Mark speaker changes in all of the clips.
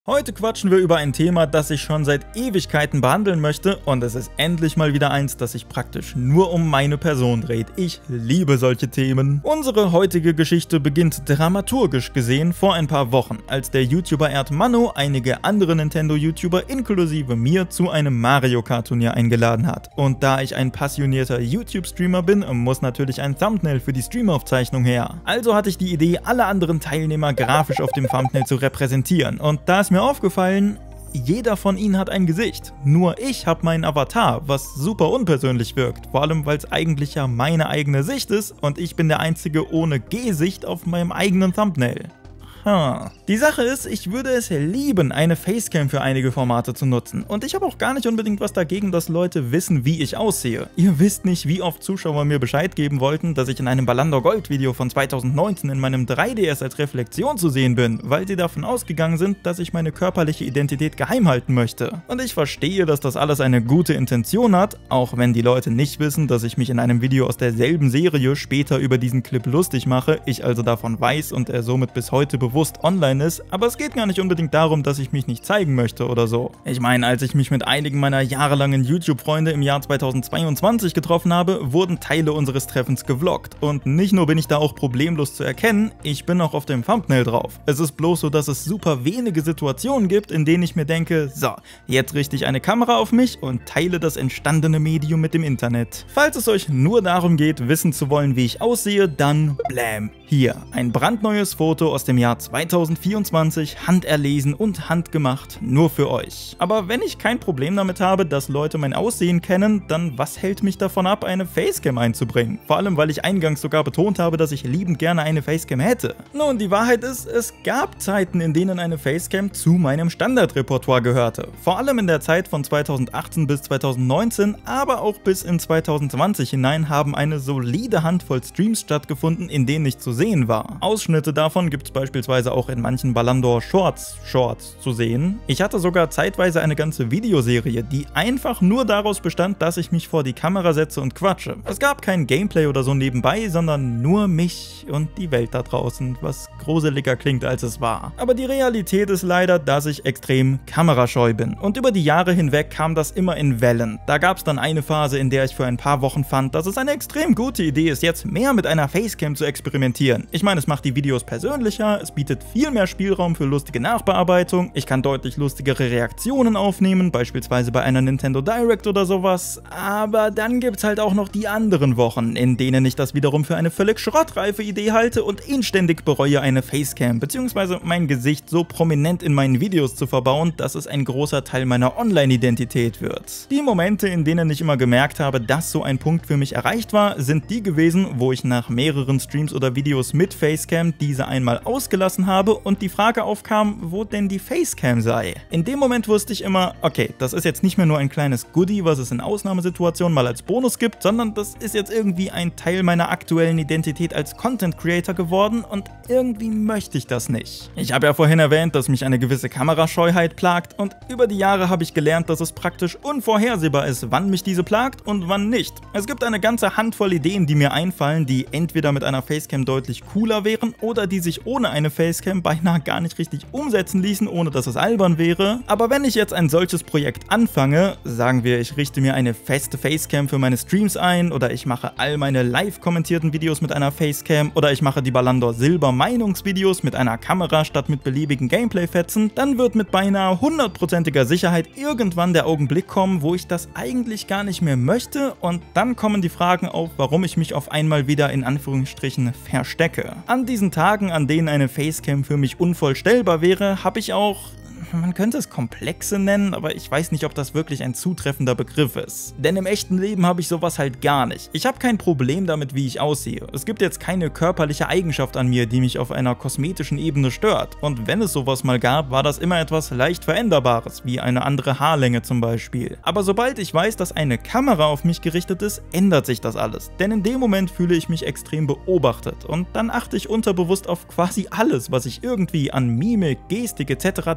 Speaker 1: Heute quatschen wir über ein Thema, das ich schon seit Ewigkeiten behandeln möchte, und es ist endlich mal wieder eins, das sich praktisch nur um meine Person dreht. Ich liebe solche Themen. Unsere heutige Geschichte beginnt dramaturgisch gesehen vor ein paar Wochen, als der YouTuber Erdmanno einige andere Nintendo-YouTuber inklusive mir zu einem Mario Kart Turnier eingeladen hat. Und da ich ein passionierter YouTube-Streamer bin, muss natürlich ein Thumbnail für die Streamaufzeichnung her. Also hatte ich die Idee, alle anderen Teilnehmer grafisch auf dem Thumbnail zu repräsentieren, und da ist mir aufgefallen, jeder von ihnen hat ein Gesicht. Nur ich habe meinen Avatar, was super unpersönlich wirkt. Vor allem, weil es eigentlich ja meine eigene Sicht ist und ich bin der Einzige ohne Gesicht auf meinem eigenen Thumbnail. Die Sache ist, ich würde es lieben, eine Facecam für einige Formate zu nutzen. Und ich habe auch gar nicht unbedingt was dagegen, dass Leute wissen, wie ich aussehe. Ihr wisst nicht, wie oft Zuschauer mir Bescheid geben wollten, dass ich in einem Ballon Gold Video von 2019 in meinem 3DS als Reflexion zu sehen bin, weil sie davon ausgegangen sind, dass ich meine körperliche Identität geheim halten möchte. Und ich verstehe, dass das alles eine gute Intention hat, auch wenn die Leute nicht wissen, dass ich mich in einem Video aus derselben Serie später über diesen Clip lustig mache, ich also davon weiß und er somit bis heute bewusst online ist, aber es geht gar nicht unbedingt darum, dass ich mich nicht zeigen möchte oder so. Ich meine, als ich mich mit einigen meiner jahrelangen YouTube-Freunde im Jahr 2022 getroffen habe, wurden Teile unseres Treffens gevloggt. Und nicht nur bin ich da auch problemlos zu erkennen, ich bin auch auf dem Thumbnail drauf. Es ist bloß so, dass es super wenige Situationen gibt, in denen ich mir denke, so, jetzt richte ich eine Kamera auf mich und teile das entstandene Medium mit dem Internet. Falls es euch nur darum geht, wissen zu wollen, wie ich aussehe, dann blam. Hier, ein brandneues Foto aus dem Jahr 2024, handerlesen und handgemacht, nur für euch. Aber wenn ich kein Problem damit habe, dass Leute mein Aussehen kennen, dann was hält mich davon ab, eine Facecam einzubringen? Vor allem, weil ich eingangs sogar betont habe, dass ich liebend gerne eine Facecam hätte. Nun, die Wahrheit ist, es gab Zeiten, in denen eine Facecam zu meinem Standardrepertoire gehörte. Vor allem in der Zeit von 2018 bis 2019, aber auch bis in 2020 hinein haben eine solide Handvoll Streams stattgefunden, in denen ich zu sehen war. Ausschnitte davon gibt es beispielsweise auch in manchen Ballon d'Or Shorts zu sehen. Ich hatte sogar zeitweise eine ganze Videoserie, die einfach nur daraus bestand, dass ich mich vor die Kamera setze und quatsche. Es gab kein Gameplay oder so nebenbei, sondern nur mich und die Welt da draußen, was gruseliger klingt, als es war. Aber die Realität ist leider, dass ich extrem kamerascheu bin. Und über die Jahre hinweg kam das immer in Wellen. Da gab es dann eine Phase, in der ich für ein paar Wochen fand, dass es eine extrem gute Idee ist, jetzt mehr mit einer Facecam zu experimentieren. Ich meine, es macht die Videos persönlicher, es bietet viel mehr Spielraum für lustige Nachbearbeitung, ich kann deutlich lustigere Reaktionen aufnehmen, beispielsweise bei einer Nintendo Direct oder sowas, aber dann gibt's halt auch noch die anderen Wochen, in denen ich das wiederum für eine völlig schrottreife Idee halte und inständig bereue, eine Facecam bzw. mein Gesicht so prominent in meinen Videos zu verbauen, dass es ein großer Teil meiner Online-Identität wird. Die Momente, in denen ich immer gemerkt habe, dass so ein Punkt für mich erreicht war, sind die gewesen, wo ich nach mehreren Streams oder Videos mit Facecam diese einmal ausgelassen habe und die Frage aufkam, wo denn die Facecam sei. In dem Moment wusste ich immer, okay, das ist jetzt nicht mehr nur ein kleines Goodie, was es in Ausnahmesituationen mal als Bonus gibt, sondern das ist jetzt irgendwie ein Teil meiner aktuellen Identität als Content Creator geworden und irgendwie möchte ich das nicht. Ich habe ja vorhin erwähnt, dass mich eine gewisse Kamerascheuheit plagt und über die Jahre habe ich gelernt, dass es praktisch unvorhersehbar ist, wann mich diese plagt und wann nicht. Es gibt eine ganze Handvoll Ideen, die mir einfallen, die entweder mit einer Facecam deutlich cooler wären oder die sich ohne eine Facecam beinahe gar nicht richtig umsetzen ließen, ohne dass es albern wäre. Aber wenn ich jetzt ein solches Projekt anfange, sagen wir, ich richte mir eine feste Facecam für meine Streams ein oder ich mache all meine live kommentierten Videos mit einer Facecam oder ich mache die Ballon d'Or Silber Meinungsvideos mit einer Kamera statt mit beliebigen Gameplay-Fetzen, dann wird mit beinahe 100%iger Sicherheit irgendwann der Augenblick kommen, wo ich das eigentlich gar nicht mehr möchte, und dann kommen die Fragen auf, warum ich mich auf einmal wieder in Anführungsstrichen verstecke. An diesen Tagen, an denen eine Facecam für mich unvollstellbar wäre, habe ich auch, man könnte es Komplexe nennen, aber ich weiß nicht, ob das wirklich ein zutreffender Begriff ist. Denn im echten Leben habe ich sowas halt gar nicht. Ich habe kein Problem damit, wie ich aussehe. Es gibt jetzt keine körperliche Eigenschaft an mir, die mich auf einer kosmetischen Ebene stört. Und wenn es sowas mal gab, war das immer etwas leicht Veränderbares, wie eine andere Haarlänge zum Beispiel. Aber sobald ich weiß, dass eine Kamera auf mich gerichtet ist, ändert sich das alles. Denn in dem Moment fühle ich mich extrem beobachtet und dann achte ich unterbewusst auf quasi alles, was ich irgendwie an Mimik, Gestik etc. darbiete.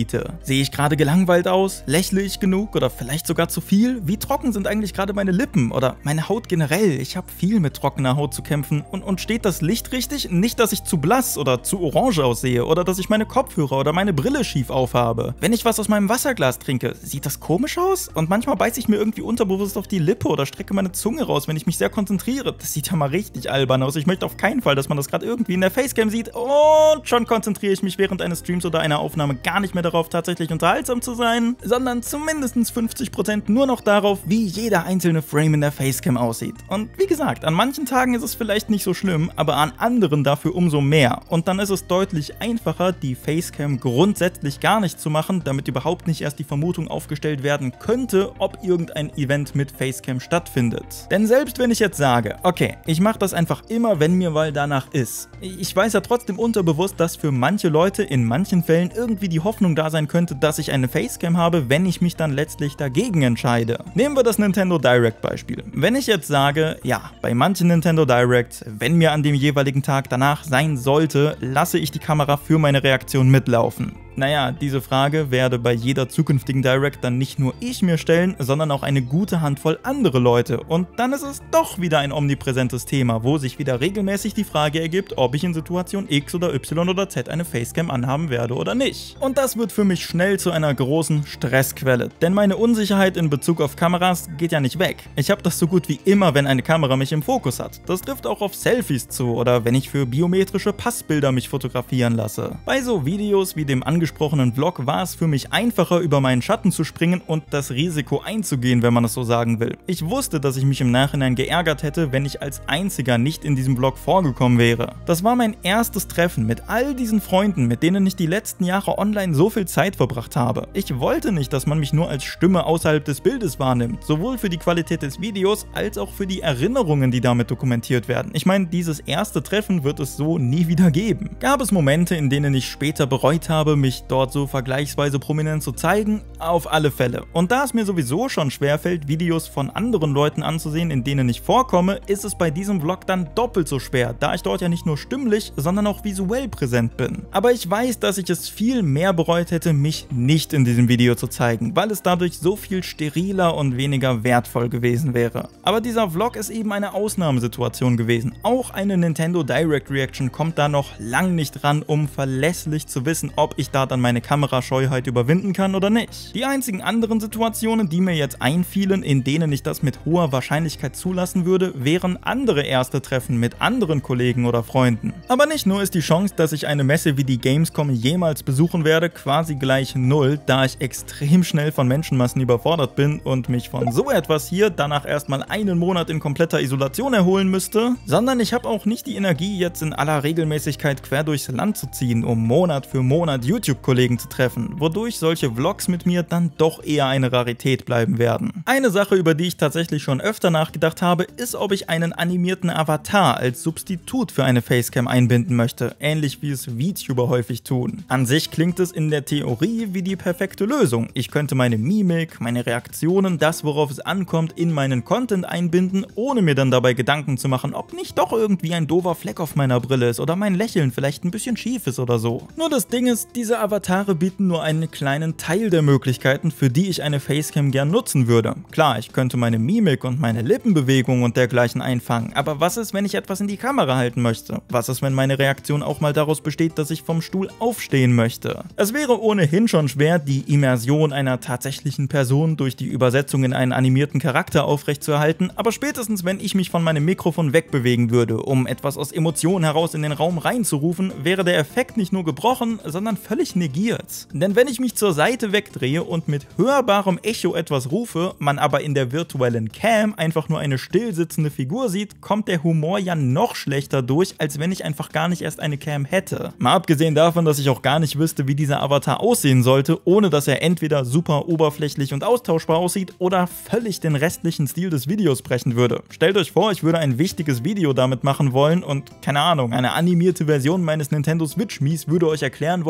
Speaker 1: biete. Sehe ich gerade gelangweilt aus? Lächle ich genug oder vielleicht sogar zu viel? Wie trocken sind eigentlich gerade meine Lippen oder meine Haut generell? Ich habe viel mit trockener Haut zu kämpfen. Und steht das Licht richtig? Nicht, dass ich zu blass oder zu orange aussehe oder dass ich meine Kopfhörer oder meine Brille schief aufhabe. Wenn ich was aus meinem Wasserglas trinke, sieht das komisch aus? Und manchmal beiße ich mir irgendwie unterbewusst auf die Lippe oder strecke meine Zunge raus, wenn ich mich sehr konzentriere. Das sieht ja mal richtig albern aus. Ich möchte auf keinen Fall, dass man das gerade irgendwie in der Facecam sieht. Und schon konzentriere ich mich während eines Streams oder einer Aufnahme gar nicht mehr darauf, tatsächlich unterhaltsam zu sein, sondern zumindest 50% nur noch darauf, wie jeder einzelne Frame in der Facecam aussieht. Und wie gesagt, an manchen Tagen ist es vielleicht nicht so schlimm, aber an anderen dafür umso mehr. Und dann ist es deutlich einfacher, die Facecam grundsätzlich gar nicht zu machen, damit überhaupt nicht erst die Vermutung aufgestellt werden könnte, ob irgendein Event mit Facecam stattfindet. Denn selbst wenn ich jetzt sage, okay, ich mache das einfach immer, wenn mir mal danach ist, ich weiß ja trotzdem unterbewusst, dass für manche Leute in manchen Fällen irgendwie die Hoffnung da sein könnte, dass ich eine Facecam habe, wenn ich mich dann letztlich dagegen entscheide. Nehmen wir das Nintendo Direct Beispiel. Wenn ich jetzt sage, ja, bei manchen Nintendo Directs, wenn mir an dem jeweiligen Tag danach sein sollte, lasse ich die Kamera für meine Reaktion mitlaufen. Naja, diese Frage werde bei jeder zukünftigen Direct dann nicht nur ich mir stellen, sondern auch eine gute Handvoll andere Leute. Und dann ist es doch wieder ein omnipräsentes Thema, wo sich wieder regelmäßig die Frage ergibt, ob ich in Situation X oder Y oder Z eine Facecam anhaben werde oder nicht. Und das wird für mich schnell zu einer großen Stressquelle, denn meine Unsicherheit in Bezug auf Kameras geht ja nicht weg. Ich habe das so gut wie immer, wenn eine Kamera mich im Fokus hat. Das trifft auch auf Selfies zu oder wenn ich für biometrische Passbilder mich fotografieren lasse. Bei so Videos wie dem angesprochenen Vlog war es für mich einfacher, über meinen Schatten zu springen und das Risiko einzugehen, wenn man es so sagen will. Ich wusste, dass ich mich im Nachhinein geärgert hätte, wenn ich als einziger nicht in diesem Vlog vorgekommen wäre. Das war mein erstes Treffen mit all diesen Freunden, mit denen ich die letzten Jahre online so viel Zeit verbracht habe. Ich wollte nicht, dass man mich nur als Stimme außerhalb des Bildes wahrnimmt, sowohl für die Qualität des Videos als auch für die Erinnerungen, die damit dokumentiert werden. Ich meine, dieses erste Treffen wird es so nie wieder geben. Gab es Momente, in denen ich später bereut habe, mich dort so vergleichsweise prominent zu zeigen? Auf alle Fälle. Und da es mir sowieso schon schwerfällt, Videos von anderen Leuten anzusehen, in denen ich vorkomme, ist es bei diesem Vlog dann doppelt so schwer, da ich dort ja nicht nur stimmlich, sondern auch visuell präsent bin. Aber ich weiß, dass ich es viel mehr bereut hätte, mich nicht in diesem Video zu zeigen, weil es dadurch so viel steriler und weniger wertvoll gewesen wäre. Aber dieser Vlog ist eben eine Ausnahmesituation gewesen. Auch eine Nintendo Direct Reaction kommt da noch lang nicht ran, um verlässlich zu wissen, ob ich da dann meine Kamerascheuheit überwinden kann oder nicht. Die einzigen anderen Situationen, die mir jetzt einfielen, in denen ich das mit hoher Wahrscheinlichkeit zulassen würde, wären andere erste Treffen mit anderen Kollegen oder Freunden. Aber nicht nur ist die Chance, dass ich eine Messe wie die Gamescom jemals besuchen werde, quasi gleich null, da ich extrem schnell von Menschenmassen überfordert bin und mich von so etwas hier danach erstmal einen Monat in kompletter Isolation erholen müsste, sondern ich habe auch nicht die Energie, jetzt in aller Regelmäßigkeit quer durchs Land zu ziehen, um Monat für Monat YouTube-Kollegen zu treffen, wodurch solche Vlogs mit mir dann doch eher eine Rarität bleiben werden. Eine Sache, über die ich tatsächlich schon öfter nachgedacht habe, ist, ob ich einen animierten Avatar als Substitut für eine Facecam einbinden möchte, ähnlich wie es VTuber häufig tun. An sich klingt es in der Theorie wie die perfekte Lösung. Ich könnte meine Mimik, meine Reaktionen, das worauf es ankommt, in meinen Content einbinden, ohne mir dann dabei Gedanken zu machen, ob nicht doch irgendwie ein doofer Fleck auf meiner Brille ist oder mein Lächeln vielleicht ein bisschen schief ist oder so. Nur das Ding ist, diese Avatare bieten nur einen kleinen Teil der Möglichkeiten, für die ich eine Facecam gern nutzen würde. Klar, ich könnte meine Mimik und meine Lippenbewegungen und dergleichen einfangen, aber was ist, wenn ich etwas in die Kamera halten möchte? Was ist, wenn meine Reaktion auch mal daraus besteht, dass ich vom Stuhl aufstehen möchte? Es wäre ohnehin schon schwer, die Immersion einer tatsächlichen Person durch die Übersetzung in einen animierten Charakter aufrechtzuerhalten, aber spätestens wenn ich mich von meinem Mikrofon wegbewegen würde, um etwas aus Emotionen heraus in den Raum reinzurufen, wäre der Effekt nicht nur gebrochen, sondern völlig negiert. Denn wenn ich mich zur Seite wegdrehe und mit hörbarem Echo etwas rufe, man aber in der virtuellen Cam einfach nur eine stillsitzende Figur sieht, kommt der Humor ja noch schlechter durch, als wenn ich einfach gar nicht erst eine Cam hätte. Mal abgesehen davon, dass ich auch gar nicht wüsste, wie dieser Avatar aussehen sollte, ohne dass er entweder super oberflächlich und austauschbar aussieht oder völlig den restlichen Stil des Videos brechen würde. Stellt euch vor, ich würde ein wichtiges Video damit machen wollen und, keine Ahnung, eine animierte Version meines Nintendo Switch Mies würde euch erklären wollen, wie problematisch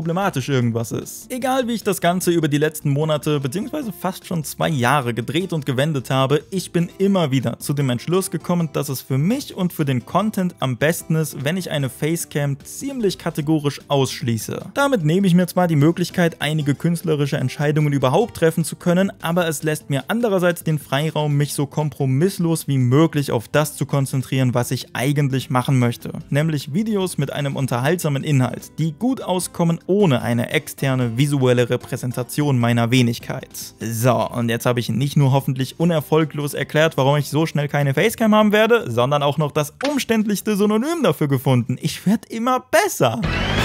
Speaker 1: problematisch irgendwas ist. Egal wie ich das Ganze über die letzten Monate bzw. fast schon 2 Jahre gedreht und gewendet habe, ich bin immer wieder zu dem Entschluss gekommen, dass es für mich und für den Content am besten ist, wenn ich eine Facecam ziemlich kategorisch ausschließe. Damit nehme ich mir zwar die Möglichkeit, einige künstlerische Entscheidungen überhaupt treffen zu können, aber es lässt mir andererseits den Freiraum, mich so kompromisslos wie möglich auf das zu konzentrieren, was ich eigentlich machen möchte. Nämlich Videos mit einem unterhaltsamen Inhalt, die gut auskommen ohne eine externe visuelle Repräsentation meiner Wenigkeit. So, und jetzt habe ich nicht nur hoffentlich unerfolglos erklärt, warum ich so schnell keine Facecam haben werde, sondern auch noch das umständlichste Synonym dafür gefunden. Ich werde immer besser.